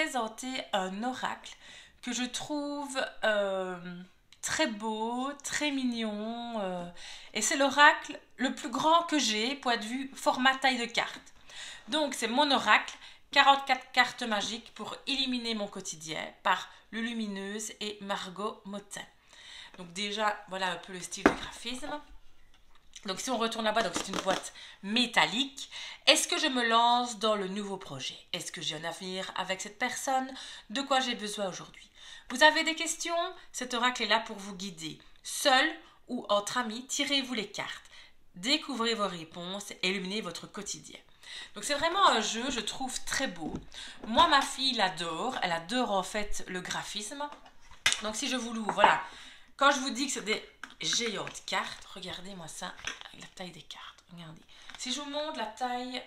présenter un oracle que je trouve très beau, très mignon. Et c'est l'oracle le plus grand que j'ai, point de vue format taille de carte. Donc c'est mon oracle, 44 cartes magiques pour illuminer mon quotidien par Lulumineuse et Margot Motin. Donc déjà, voilà un peu le style de graphisme. Donc si on retourne là-bas, donc c'est une boîte métallique. Est-ce que je me lance dans le nouveau projet? Est-ce que j'ai un avenir avec cette personne? De quoi j'ai besoin aujourd'hui? Vous avez des questions? Cet oracle est là pour vous guider. Seul ou entre amis, tirez-vous les cartes. Découvrez vos réponses et illuminez votre quotidien. Donc c'est vraiment un jeu, je trouve très beau. Moi, ma fille l'adore. Elle adore en fait le graphisme. Donc si je vous l'ouvre, voilà. Quand je vous dis que c'est des géantes cartes, regardez-moi ça, avec la taille des cartes. Regardez. Si je vous montre la taille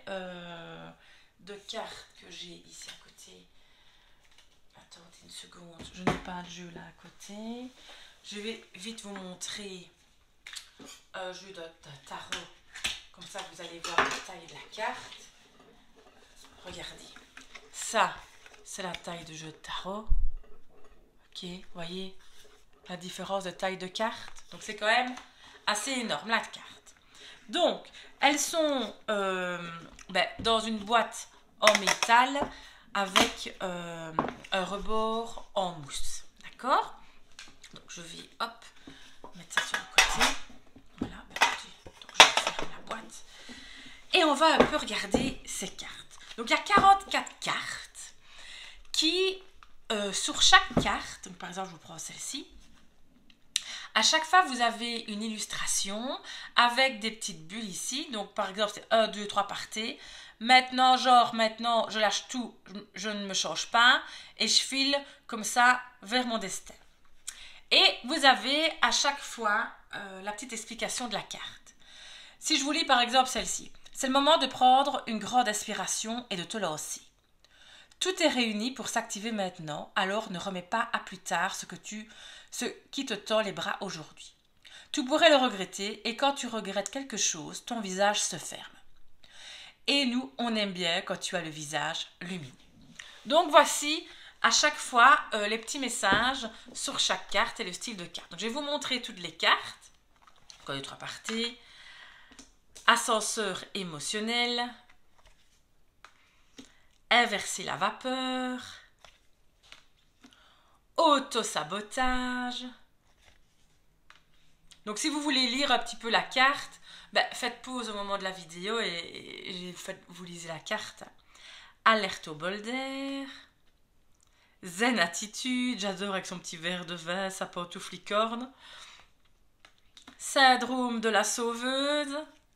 de cartes que j'ai ici à côté. Attendez une seconde, je n'ai pas de jeu là à côté. Je vais vite vous montrer un jeu de tarot. Comme ça, vous allez voir la taille de la carte. Regardez. Ça, c'est la taille de jeu de tarot. Ok, voyez la différence de taille de carte. Donc, c'est quand même assez énorme, la carte. Donc, elles sont dans une boîte en métal avec un rebord en mousse. D'accord? Donc, je vais, hop, mettre ça sur le côté. Voilà, donc je ferme la boîte. Et on va un peu regarder ces cartes. Donc, il y a 44 cartes qui, sur chaque carte, donc par exemple, je vous prends celle-ci, à chaque fois, vous avez une illustration avec des petites bulles ici. Donc, par exemple, c'est 1, 2, 3 partez. Maintenant, je lâche tout, je ne me change pas et je file comme ça vers mon destin. Et vous avez à chaque fois la petite explication de la carte. Si je vous lis par exemple celle-ci, c'est le moment de prendre une grande inspiration et de te lancer. Tout est réuni pour s'activer maintenant, alors ne remets pas à plus tard ce qui te tend les bras aujourd'hui. Tu pourrais le regretter et quand tu regrettes quelque chose, ton visage se ferme. Et nous, on aime bien quand tu as le visage lumineux. Donc voici à chaque fois les petits messages sur chaque carte et le style de carte. Donc, je vais vous montrer toutes les cartes. Encore 2, 3 parties. Ascenseur émotionnel. Inverser la vapeur. Autosabotage. Donc si vous voulez lire un petit peu la carte, faites pause au moment de la vidéo et vous lisez la carte. Alerte au bol d'air. Zen attitude, j'adore avec son petit verre de vin, sa pantoufle licorne. Syndrome de la sauveuse.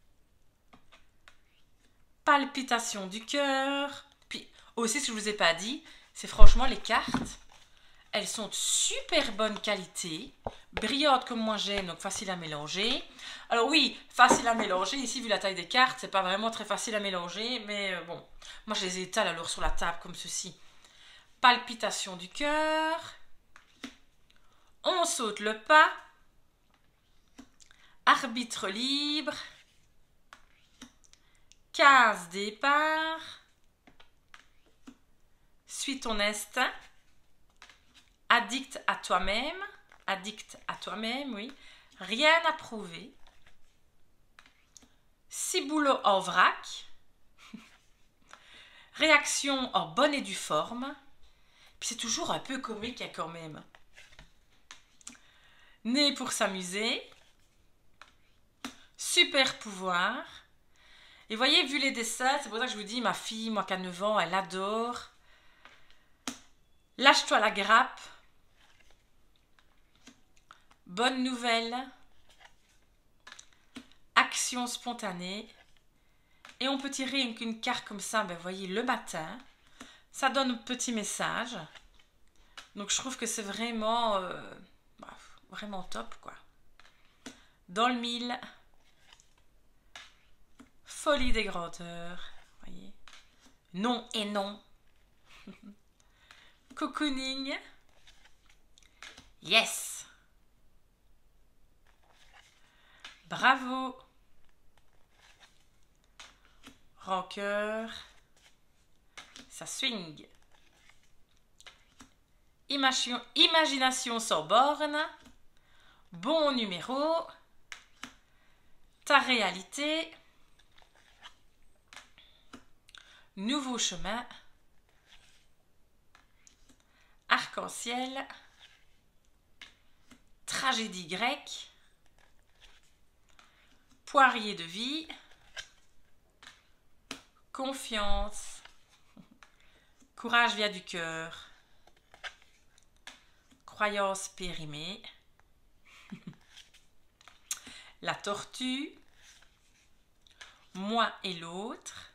Palpitation du cœur. Puis aussi, ce que je vous ai pas dit, c'est franchement les cartes. Elles sont de super bonne qualité, brillantes comme moi j'aime, donc facile à mélanger. Alors oui, facile à mélanger, ici vu la taille des cartes, c'est pas vraiment très facile à mélanger, mais bon, moi je les étale alors sur la table comme ceci. Palpitation du cœur, on saute le pas, arbitre libre, case départ, suis ton instinct, addict à toi-même, oui, rien à prouver, ciboulot en vrac, réaction en bonne et due forme, puis c'est toujours un peu comique hein, quand même. Né pour s'amuser, super pouvoir, et voyez, vu les dessins, c'est pour ça que je vous dis, ma fille, moi qui a 9 ans, elle adore. Lâche-toi la grappe. Bonne nouvelle. Action spontanée. Et on peut tirer une carte comme ça, vous voyez, le matin. Ça donne un petit message. Donc je trouve que c'est vraiment, vraiment top, quoi. Dans le mille. Folie des grandeurs. Voyez. Non et non. Cocooning. Yes. Bravo. Rancœur. Ça swing. imagination sans borne, bon numéro, ta réalité, nouveau chemin, arc-en-ciel, tragédie grecque, poirier de vie, confiance, courage vient du cœur, croyance périmée, la tortue, moi et l'autre.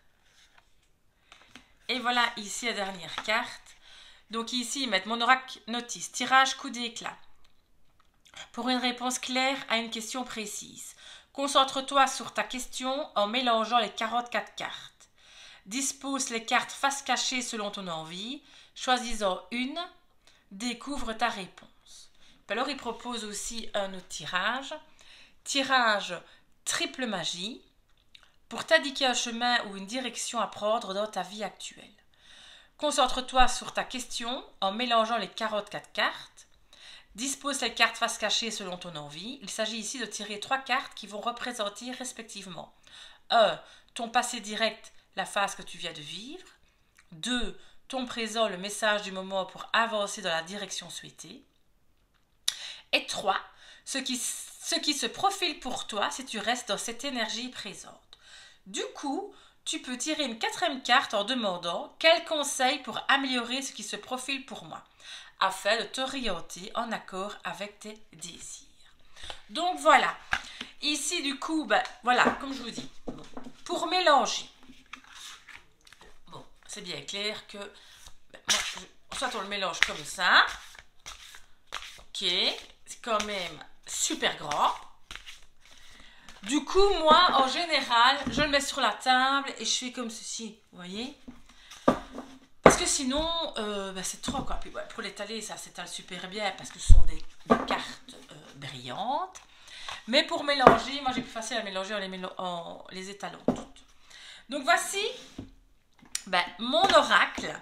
Et voilà ici la dernière carte. Donc ici, mettre mon oracle notice, tirage coup d'éclat. Pour une réponse claire à une question précise. Concentre-toi sur ta question en mélangeant les 44 cartes. Dispose les cartes face cachée selon ton envie. Choisis-en une. Découvre ta réponse. Alors, il propose aussi un autre tirage. Tirage triple magie pour t'indiquer un chemin ou une direction à prendre dans ta vie actuelle. Concentre-toi sur ta question en mélangeant les 44 cartes. Dispose les cartes face cachée selon ton envie. Il s'agit ici de tirer 3 cartes qui vont représenter respectivement 1. Ton passé direct, la phase que tu viens de vivre. 2. Ton présent, le message du moment pour avancer dans la direction souhaitée. Et 3. Ce qui se profile pour toi si tu restes dans cette énergie présente. Du coup, tu peux tirer une 4e carte en demandant quel conseil pour améliorer ce qui se profile pour moi, afin de t'orienter en accord avec tes désirs. Donc voilà, ici du coup, voilà, comme je vous dis, pour mélanger, bon, c'est bien clair que, soit on le mélange comme ça, ok, c'est quand même super grand. Du coup, moi, en général, je le mets sur la table et je fais comme ceci, vous voyez? Parce que sinon, c'est trop, quoi. Puis, pour l'étaler, ça s'étale super bien parce que ce sont des cartes brillantes. Mais pour mélanger, moi, j'ai plus facile à mélanger en les étalant toutes. Donc, voici mon oracle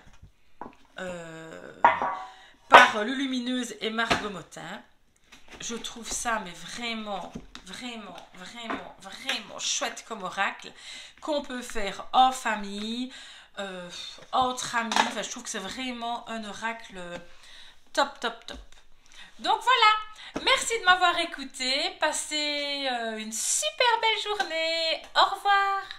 par Lulumineuse et Margot Motin. Je trouve ça, mais vraiment, vraiment, vraiment, vraiment chouette comme oracle qu'on peut faire en famille, entre amis. Enfin, je trouve que c'est vraiment un oracle top, top, top. Donc voilà, merci de m'avoir écouté. Passez une super belle journée. Au revoir.